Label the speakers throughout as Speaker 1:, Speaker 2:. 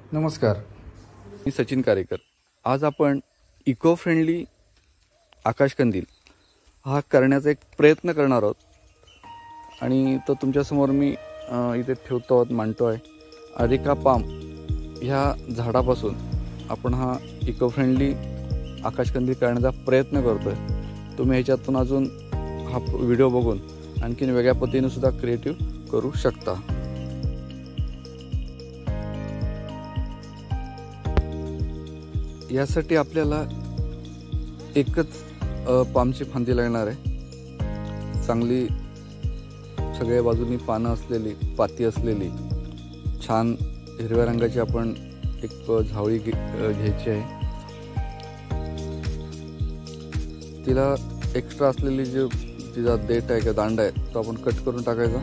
Speaker 1: नमस्कार,
Speaker 2: मी सचिन कारेकर। आज आपण इको फ्रेंडली आकाशकंदील हा करण्याचा एक प्रयत्न करणार आहोत आणि तो तुमच्यासमोर मी इथे ठेवतो आहोत, मांडतो आहे। अरेका पाम ह्या झाडापासून आपण हा इको फ्रेंडली आकाशकंदील करण्याचा प्रयत्न करतोय। तुम्ही ह्याच्यातून अजून हा व्हिडिओ बघून आणखीन वेगळ्या पद्धतीने सुद्धा क्रिएटिव्ह करू शकता। यासाठी आपल्याला एकच पामची फांदी लागणार आहे। चांगली सगळ्या बाजूनी पानं असलेली, पाती असलेली, छान हिरव्या रंगाची आपण एक झावळी घ्यायची आहे। तिला एक्स्ट्रा असलेली जो तिचा देठ आहे का दांडा आहे तो आपण कट करून टाकायचा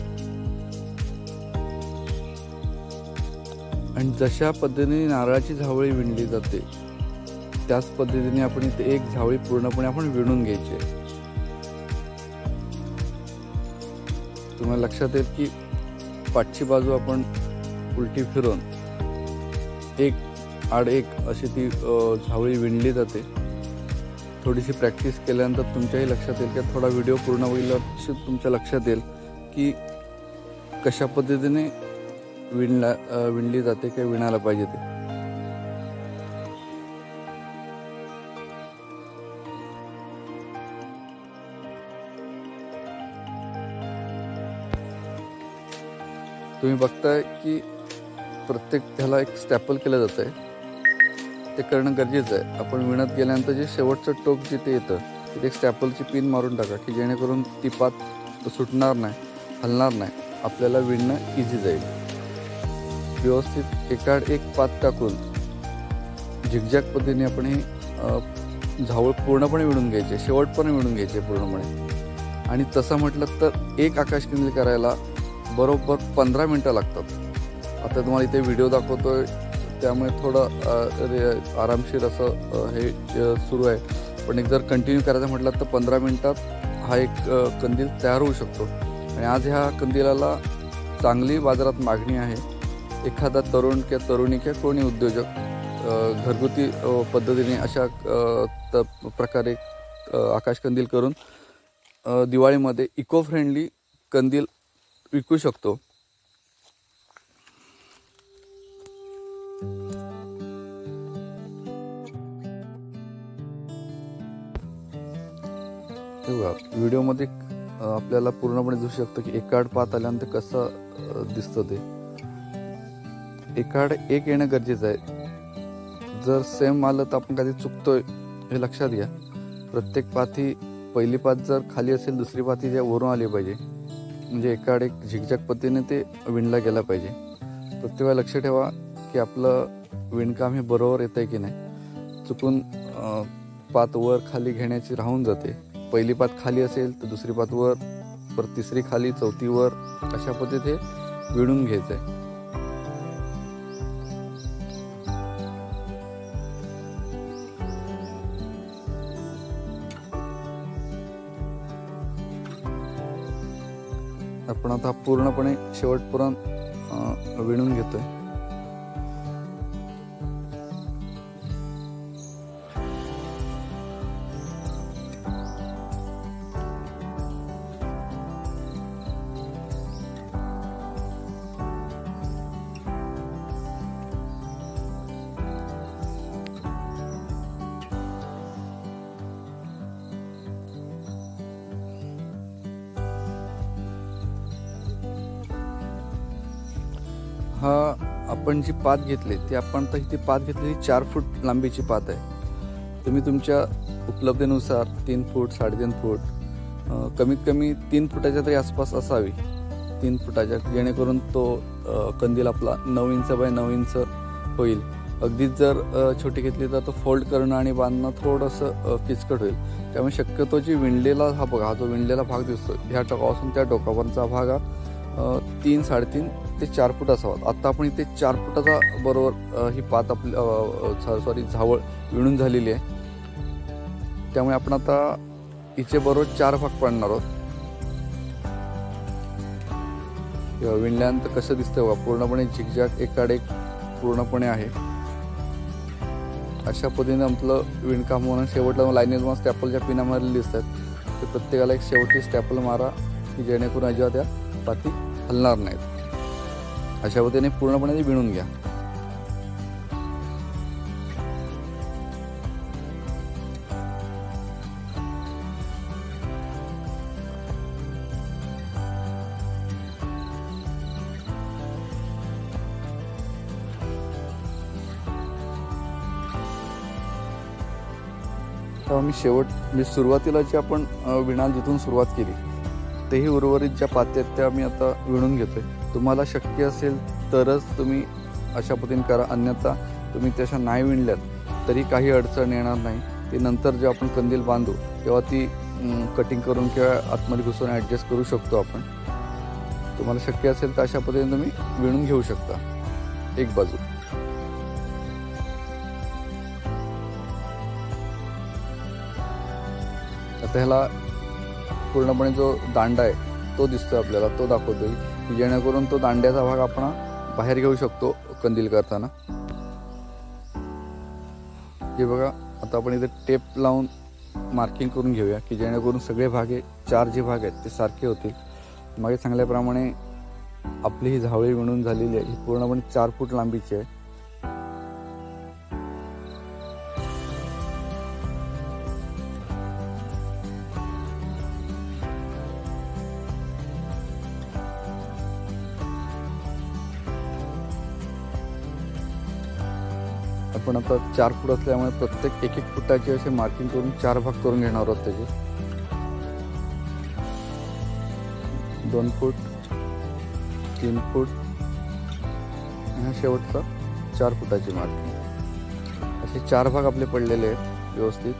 Speaker 2: आणि जशा पद्धतीने नारळाची झावळी विणली जाते त्याच पद्धतीने आपण इथे एक झावळी पूर्णपणे आपण विणून घ्यायची आहे। तुम्हाला लक्षात येईल की पाठची बाजू आपण उलटी फिरवून एक आड एक अशी ती झावळी विणली जाते। थोडीशी प्रॅक्टिस केल्यानंतर तुमच्याही लक्षात येईल की थोडा व्हिडिओ पूर्ण होईल तुमच्या लक्षात येईल की कशा पद्धतीने विणली जाते किंवा विणायला पाहिजे ते। तुम्ही बघताय की प्रत्येक ह्याला एक स्टॅपल केलं जात आहे, ते करणं गरजेचं आहे। आपण विणत गेल्यानंतर जे शेवटचं टोक जिथे येतं तिथे एक स्टॅपलची पिन मारून टाका की जेणेकरून ती पात सुटणार नाही, हलणार नाही, आपल्याला विणणं इझी जाईल। व्यवस्थित एकाड एक पात टाकून झिगझॅग पद्धतीने आपण ही झावळ पूर्णपणे विणून घ्यायचे, शेवटपर्यंत विणून घ्यायचे पूर्णपणे। आणि तसं म्हटलं तर एक आकाशकंदील करायला बरोबर 15 मिनटं लागतात। आता तुम्हाला इथे व्हिडिओ दाखवतोय त्यामुळे थोडं आरामशीर असं हे सुरू आहे, पण एक जर कंटिन्यू करायचं म्हटलं तर 15 मिनटात हा एक कंदील तयार होऊ शकतो। आणि आज ह्या कंदिलाला चांगली बाजारात मागणी आहे। एखादा तरुण किंवा तरुणी किंवा कोणी उद्योजक घरगुती पद्धतीने अशा प्रकारे आकाशकंदील करून दिवाळीमध्ये इको फ्रेंडली कंदील विकू शकतो। व्हिडिओमध्ये आपल्याला पूर्णपणे दिसू शकतं की एकाड पात आल्यानंतर कसं दिसतं ते। एकाड एक येणं गरजेचं आहे। जर सेम आलं तर आपण कधी चुकतोय हे लक्षात घ्या। प्रत्येक पाती पहिली पात जर खाली असेल दुसरी पाती त्या वरून आली पाहिजे, म्हणजे एकाड एक झिगझॅग पद्धतीने ते विणला गेला पाहिजे। प्रत्येक वेळा लक्ष ठेवा की आपलं विणकाम हे बरोबर येतंय की नाही। चुकून पात वर खाली घेण्याची राहून जाते। पहिली पात खाली असेल तर दुसरी पात वर, परत तिसरी खाली, चौथी वर, अशा पद्धतीने विणून घ्यायचंय। आपण आता पूर्णपणे शेवटपर्यंत विणून घेतोय। हा आपण जी पात घेतली ती आपण तर इथे पात घेतलेली 4 फूट लांबीची पात आहे। तुम्ही तुमच्या उपलब्धतेनुसार 3 फूट, 3.5 फूट, कमीत कमी 3 फुटाच्या तरी आसपास असावी, 3 फुटाच्या, जेणेकरून तो कंदील आपला 9 इंच बाय 9 इंच होईल। अगदीच जर छोटी घेतली तर तो फोल्ड करणं आणि बांधणं थोडंसं किचकट होईल। त्यामुळे शक्यतो जी विणलेला हा बघा, हा जो विणलेला भाग दिसतो ह्या टोकापासून त्या टोकापर्यंतचा भाग हा 3, 3.5 ते 4 फूट असावा। आता आपण इथे 4 फुटाचा बरोबर ही पात आपली झावळ विणून झालेली आहे। त्यामुळे आपण आता हिचे बरोबर 4 भाग पाडणार आहोत। विणल्यानंतर कसं दिसतंय बघा, पूर्णपणे झिगझॅग एकाड एक पूर्णपणे आहे. अशा पद्धतीने आपलं विणकाम होणं. शेवटला लाईनीज स्टॅपलच्या पिना मारलेली दिसतात, ते प्रत्येकाला एक शेवटची स्टॅपल मारा की जेणेकरून अजिबात त्या पाती हलणार नाहीत. अशा पद्धतीने पूर्णपणे ती विणून घ्या. मी शेवट म्हणजे सुरुवातीला जे आपण विणाल जिथून सुरुवात केली तेही उर्वरित ज्या पात्या आहेत त्या मी आता विणून घेतोय. तुम्हाला शक्य असेल तरच तुम्ही अशा पद्धतीने करा, अन्यथा तुम्ही तशा नाही विणल्यात तरी काही अडचण येणार नाही. ती नंतर जेव्हा आपण कंदील बांधू तेव्हा ती कटिंग करून किंवा आतमध्ये घुसून ॲडजस्ट करू शकतो आपण. तुम्हाला शक्य असेल तर अशा पद्धतीने तुम्ही विणून घेऊ शकता एक बाजू. आता ह्याला पूर्णपणे जो दांडा आहे तो दिसतोय आपल्याला, तो दाखवतोय की जेणेकरून तो दांड्याचा भाग आपण बाहेर घेऊ शकतो कंदील करताना. हे बघा, आता आपण इथे टेप लावून मार्किंग करून घेऊया की जेणेकरून सगळे भाग, 4 जे भाग आहेत ते सारखे होतील. मागे सांगल्याप्रमाणे आपली ही झावळी विणून झालेली आहे. ही पूर्णपणे 4 फूट लांबीची आहे. आपण आता 4 फूट असल्यामुळे प्रत्येक 1-1 फुटाचे असे मार्किंग करून 4 भाग करून घेणार आहोत त्याचे. 2 फूट, 3 फूट आणि शेवटचा 4 फुटाची मार्किंग. असे 4 भाग आपले पडलेले आहेत व्यवस्थित.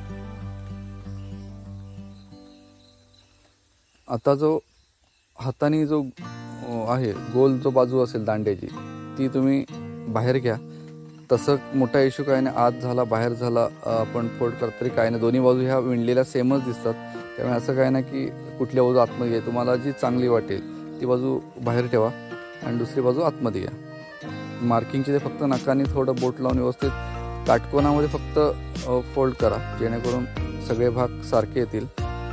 Speaker 2: आता जो हाताने जो आहे गोल जो बाजू असेल दांड्याची ती तुम्ही बाहेर घ्या. तसं मोठा इश्यू काय नाही, आत झाला बाहेर झाला आपण फोल्ड करत तरी काय नाही. दोन्ही बाजू ह्या विणलेल्या सेमच दिसतात, त्यामुळे असं काय नाही की कुठल्या बाजू आतमध्ये घ्या. तुम्हाला जी चांगली वाटेल ती बाजू बाहेर ठेवा आणि दुसरी बाजू आतमध्ये घ्या. मार्किंगची ते फक्त नकाने थोडं बोट लावून व्यवस्थित काटकोनामध्ये फक्त फोल्ड करा जेणेकरून सगळे भाग सारखे येतील.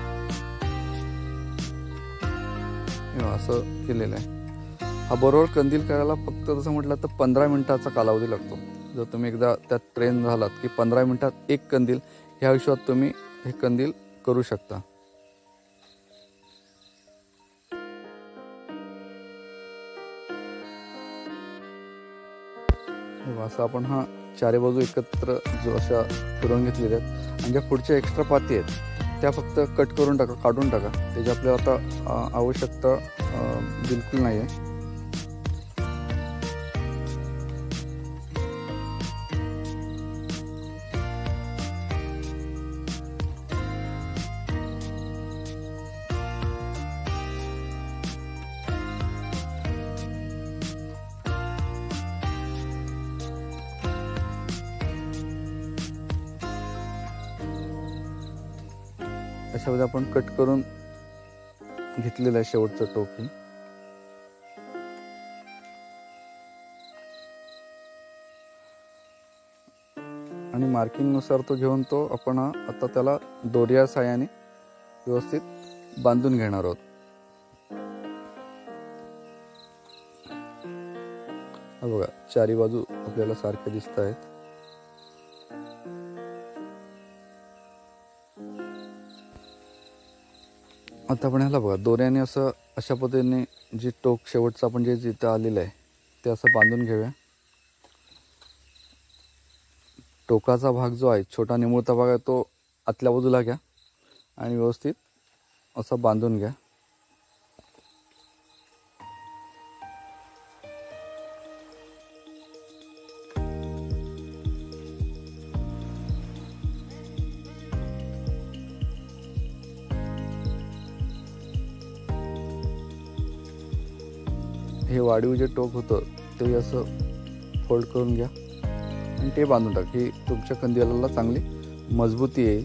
Speaker 2: असं केलेलं आहे. हा बरोबर कंदील करायला फक्त तसं म्हटलं तर 15 मिनिटाचा कालावधी लागतो. जर तुम्ही एकदा त्यात ट्रेन झालात की 15 मिनिटात एक कंदील, ह्या हिशोबात तुम्ही हे कंदील करू शकता. असं आपण हा 4 बाजू एकत्र जो अशा करून घेतलेल्या आहेत आणि ज्या पुढच्या एक्स्ट्रा पाती आहेत त्या फक्त कट करून टाका, काढून टाका. त्याची आपल्याला आता आवश्यकता बिलकुल नाही आहे. अशामध्ये आपण कट करून घेतलेलं आहे शेवटचं टोपी. आणि मार्किंग नुसार तो घेऊन तो आपण आता त्याला दोऱ्या साहाय्याने व्यवस्थित बांधून घेणार आहोत. बघा, 4 बाजू आपल्याला सारख्या दिसत आहेत. आता आपण ह्याला बघा दोऱ्याने असं अशा पद्धतीने जी टोक शेवटचं आपण जे जिथं आलेलं आहे ते असं बांधून घेऊया. टोकाचा भाग जो आहे, छोटा निमुळता भाग आहे, तो आतल्या बाजूला घ्या आणि व्यवस्थित असं बांधून घ्या. हे वाढीव जे टोक होतं ते असं फोल्ड करून घ्या आणि ते बांधून टाका की तुमच्या कंदिलाला चांगली मजबूती येईल.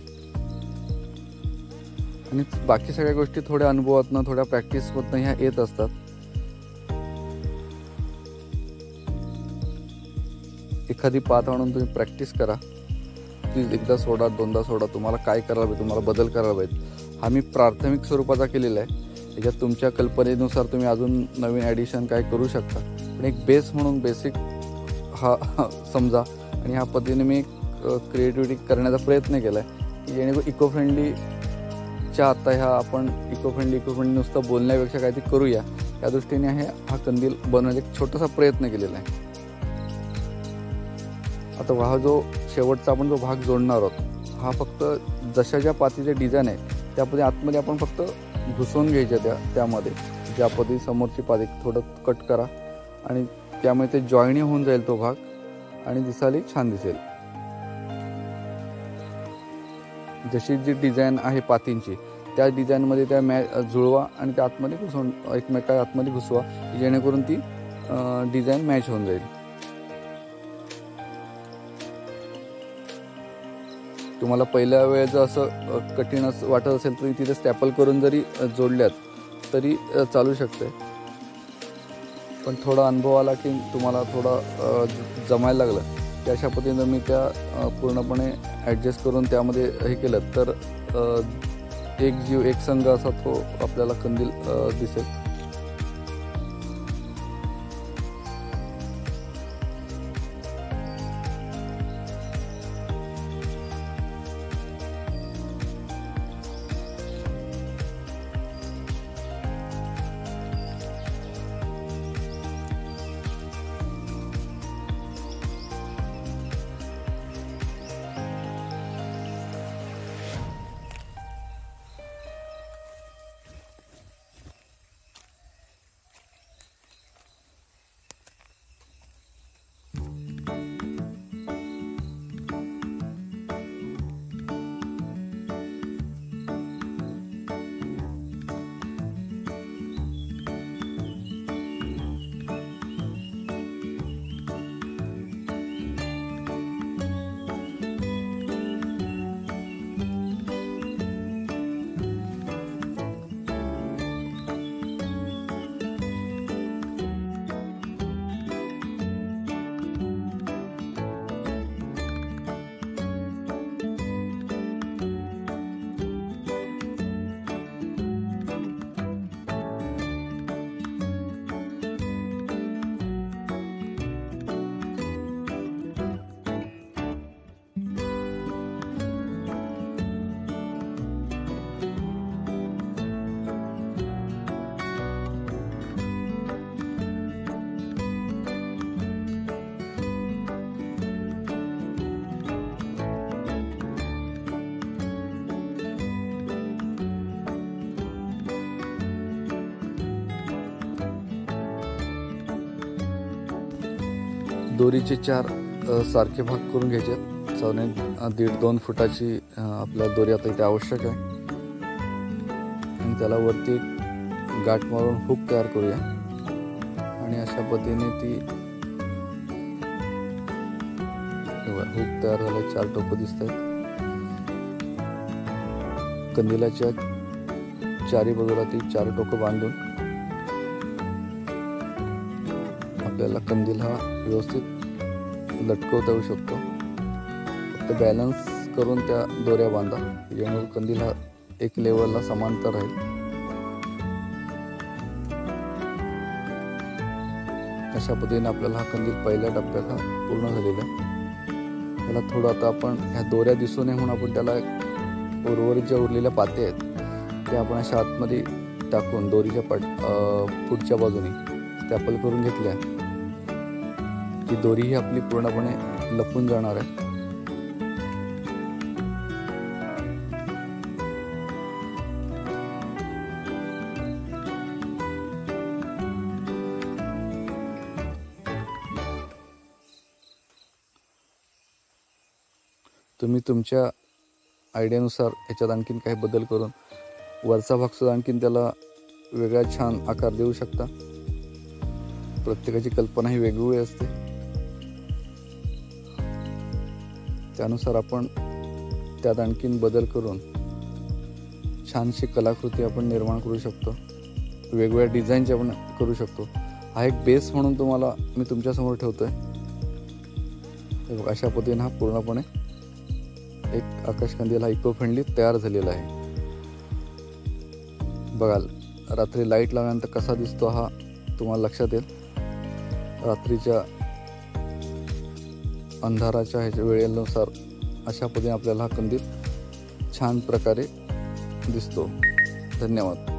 Speaker 2: आणि बाकी सगळ्या गोष्टी थोड्या अनुभवातनं, थोड्या प्रॅक्टिसमधनं ह्या येत असतात. एखादी पात आणून तुम्ही प्रॅक्टिस करा, ती एकदा सोडा, दोनदा सोडा, तुम्हाला काय करायला पाहिजे, तुम्हाला बदल करायला पाहिजे हा मी प्राथमिक स्वरूपाचा केलेला आहे. याच्यात तुमच्या कल्पनेनुसार तुम्ही अजून नवीन ॲडिशन काय करू शकता, पण एक बेस म्हणून बेसिक हा समजा. आणि ह्या पद्धतीने मी क्रिएटिव्हिटी करण्याचा प्रयत्न केला आहे की जेणेकरून इको फ्रेंडलीच्या आता ह्या आपण इको फ्रेंडली नुसतं बोलण्यापेक्षा काहीतरी करूया या दृष्टीने हा कंदील बनवण्याचा एक छोटासा प्रयत्न केलेला आहे. आता हा जो शेवटचा आपण जो भाग जोडणार आहोत हा फक्त जशा ज्या पातीचे डिझाईन आहे त्यामध्ये आतमध्ये आपण फक्त घुसवून घ्यायच्या त्यामध्ये ज्या पद्धती समोरची पाती थोडं कट करा आणि त्यामुळे ते जॉईनी होऊन जाईल तो भाग आणि दिसायला छान दिसेल. जशी जी डिझाईन आहे पातींची त्या डिझाईनमध्ये त्या जुळवा आणि त्या आतमध्ये घुसवून एकमेका आतमध्ये घुसवा जेणेकरून ती डिझाईन मॅच होऊन जाईल. तुम्हाला पहिल्या वेळेस असं कठीण असं वाटत असेल तरी तिथे स्टॅपल करून जरी जोडल्यात तरी चालू शकते, पण थोडा अनुभव आला की तुम्हाला थोडा जमायला लागलं की अशा पद्धतीनं मी त्या पूर्णपणे ॲडजस्ट करून त्यामध्ये हे केलं तर एक जीव एक संघ असा तो आपल्याला कंदील दिसेल. दोरीचे 4 सारखे भाग करून घ्यायचे. 1.5-2 फुटाची आपल्याला दोरी आता इथे आवश्यक आहे आणि त्याला वरती गाठ मारून हुक तयार करूया आणि अशा पद्धतीने ती हुक तयार झाला. 4 टोकं दिसत आहेत. कंदिलाच्या चारी बाजूला ती 4 टोकं बांधून आपल्याला कंदील हा व्यवस्थित लटकवता येऊ शकतो. फक्त बॅलन्स करून त्या दोऱ्या बांधा जेणेकरून कंदील हा एक लेवलला समांतर राहील. अशा पद्धतीने आपल्याला हा कंदील पहिल्या टप्प्यात हा पूर्ण झालेला आहे. त्याला थोडं आता आपण ह्या दोऱ्या दिसू नये म्हणून आपण त्याला उर्वरित ज्या उरलेल्या पाते आहेत त्या आपण अशा आतमध्ये टाकून दोरीच्या पुढच्या बाजूने स्टॅपल करून घेतल्या. ती दोरी ही आपली पूर्णपणे लपून जाणार आहे. तुम्ही तुमच्या आयडियानुसार याच्यात आणखीन काही बदल करून वरचा भाग सुद्धा आणखीन त्याला वेगळा छान आकार देऊ शकता. प्रत्येकाची कल्पना ही वेगवेगळी असते, त्यानुसार आपण त्यात आणखीन बदल करून छानशी कलाकृती आपण निर्माण करू शकतो. वेगवेगळ्या डिझाईनचे आपण करू शकतो. हा एक बेस म्हणून तुम्हाला मी तुमच्यासमोर ठेवतोय. हे बघा, अशा पद्धतीने हा पूर्णपणे एक आकाश कंदील हा इको फ्रेंडली तयार झालेला आहे. बघा, रात्री लाईट लावल्यानंतर कसा दिसतो हा तुम्हाला लक्षात येईल. रात्रीच्या अंधाराच्या ह्याच्या वेळेनुसार अशा पद्धतीने आपल्याला हा कंदील छान प्रकारे दिसतो. धन्यवाद.